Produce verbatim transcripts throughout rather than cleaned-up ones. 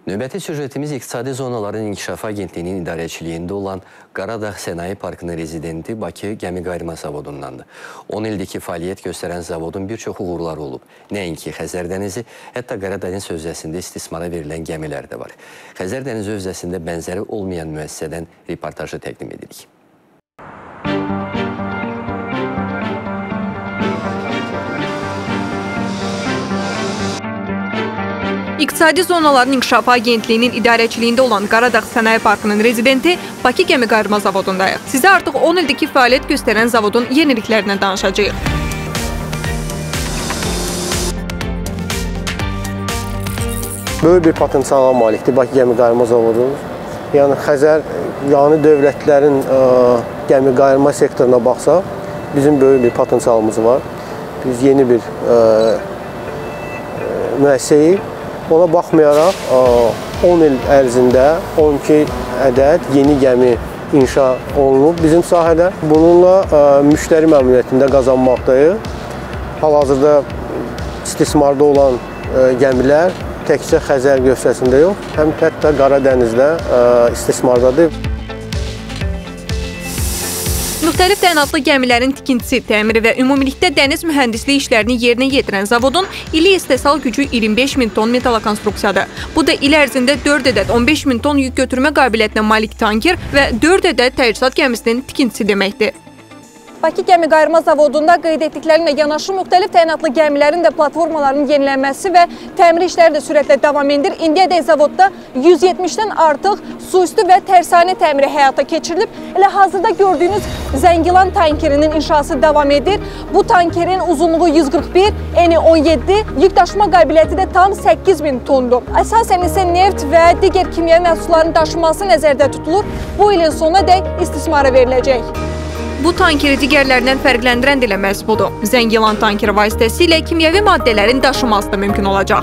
Növbəti süjetimiz İqtisadi Zonaların İnkişafı Agentliyinin idarəçiliyində olan Qaradağ Sənaye Parkının rezidenti Bakı Gəmi Qayırma Zavodundandır. on ildəki fəaliyyət göstərən zavodun bir çox uğurları olub. Nəinki Xəzər dənizi, hətta Qaradəniz hövzəsində istismara verilən gəmilər də var. Xəzər dənizi hövzəsində bənzəri olmayan müəssisədən reportajı təqdim edirik. İqtisadi Zonaların İnkişafı Agentliyinin idarəçiliyində olan Qaradağ Sənaye Parkının rezidenti Bakı Gəmi Qayırma Zavodundayıq. Sizə artıq on ildəki fəaliyyət göstərən zavodun yeniliklərindən danışacağıq. Böyük bir potensiala malikdir Bakı Gəmi Qayırma Zavodu. Yəni Xəzər, yəni dövlətlərin ə, gəmi qayırma sektoruna baxsaq, bizim böyük bir potensialımız var. Biz yeni bir ə, müəssisəyik. Ona baxmayaraq on il ərzində on iki ədəd yeni gəmi inşa olunub bizim sahədə. Bununla ə, müştəri məmnuniyyətində qazanmaqdayıq. Hal-hazırda istismarda olan ə, gəmilər təkcə Xəzər hövzəsində yox, həm hətta Qaradənizdə ə, istismardadır. Müxtəlif təyinatlı gəmilərin tikintisi, təmiri və ümumilikdə dəniz mühəndisliyi işlərini yerinə yetirən zavodun ili istehsal gücü iyirmi beş min ton metalokonstruksiyadır. Bu da il ərzində dörd ədəd on beş min ton yük götürmə qabiliyyətinə malik tanker və dörd ədəd təchizat gəmisinin tikintisi deməkdir. Bakı Gəmi Qayırma Zavodunda qeyd etdiklərimlə yanaşı müxtəlif təyinatlı gəmilərin də platformalarının yenilənməsi və təmir işləri də sürətlə davam edir. İndiyədək zavodda yüz yetmişdən artıq suüstü və tərsane təmiri həyata keçirilib. Elə hazırda gördüyünüz Zəngilan tankerinin inşası davam edir. Bu tankerin uzunluğu yüz qırx bir, eni on yeddi, yük daşıma qabiliyyəti də tam səkkiz min tondur. Əsasən isə neft və digər kimyəvi məhsulların daşınması nəzərdə tutulur. Bu ilin sonuna dək istismara veriləcək. Bu tankeri digərlərindən fərqləndirən də elə məhz budur. Zəngilan tankeri vasitəsilə kimyəvi maddələrin daşınması da mümkün olacaq.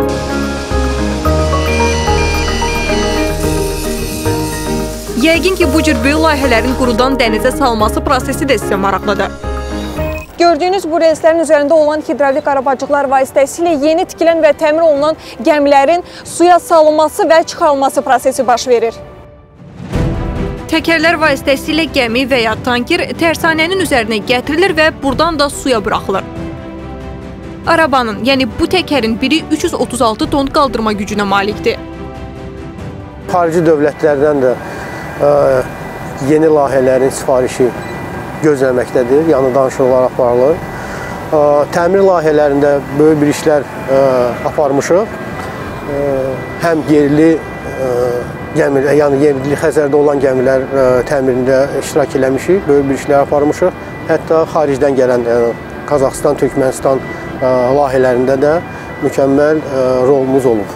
Yəqin ki, bu cür böyük layihələrin qurudan dənizə salması prosesi də sizə maraqlıdır. Gördüyünüz bu relslərin üzərində olan hidravlik arabacıqlar vasitəsilə yeni tikilən və təmir olunan gəmilərin suya salınması və çıxarılması prosesi baş verir. Təkərlər vasitəsilə gəmi və ya tanker tərsanənin üzərinə gətirilir və buradan da suya buraxılır. Arabanın, yəni bu təkərin biri üç yüz otuz altı ton qaldırma gücünə malikdir. Xarici dövlətlərdən də ə, yeni layihələrin sifarişi gözləməkdədir, yəni danışıqlar aparılır. Ə, təmir layihələrində böyük bir işlər ə, aparmışıq. Ə, həm yerli ə, Gəmi, yəni yerli Xəzərdə olan gəmilər ə, təmirində iştirak eləmişik, böyük bir işlər aparmışıq. Hətta xaricdən gələn yəni, Qazaxıstan, Türkmənistan ə, layihələrində də mükəmməl ə, rolumuz olub.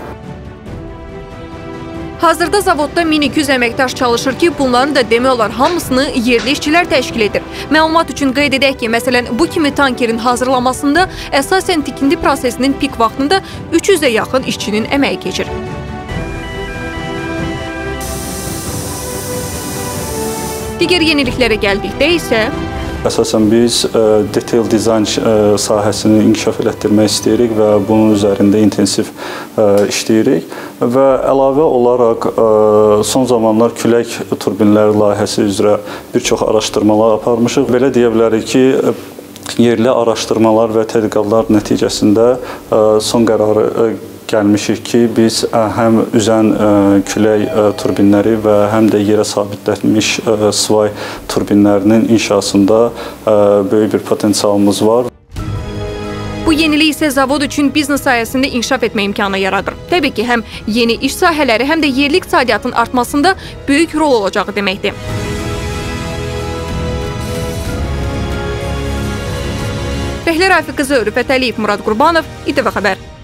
Hazırda zavodda min iki yüz əməkdaş çalışır ki, bunların da demək olar hamısını yerli işçilər təşkil edir. Məlumat üçün qeyd edək ki, məsələn, bu kimi tankerin hazırlamasında əsasən tikinti prosesinin pik vaxtında üç yüzə yaxın işçinin əməyi keçir. Digər yeniliklərə gəldikdə isə əsasən biz ə, detail dizayn ə, sahəsini inkişaf elətdirmək istəyirik və bunun üzərində intensiv ə, işləyirik və əlavə olaraq ə, son zamanlar külək turbinləri layihəsi üzrə bir çox araşdırmalar aparmışıq. Belə deyə bilərik ki, yerli araşdırmalar və tədqiqatlar nəticəsində ə, son qərarı ə, gəlmişik ki, biz həm üzən külək turbinləri və həm də yerə sabitlənmiş svay turbinlərinin inşasında böyük bir potensialımız var. Bu yenilik isə zavod üçün biznes sayəsində inkişaf etmə imkanı yaradır. Təbii ki, həm yeni iş sahələri, həm də yerli iqtisadiyyatın artmasında böyük rol olacağı deməkdir. Rəhlə Rafiq qızı, Rüfət Əliyev, Murad Qurbanov, İTV Xəbər.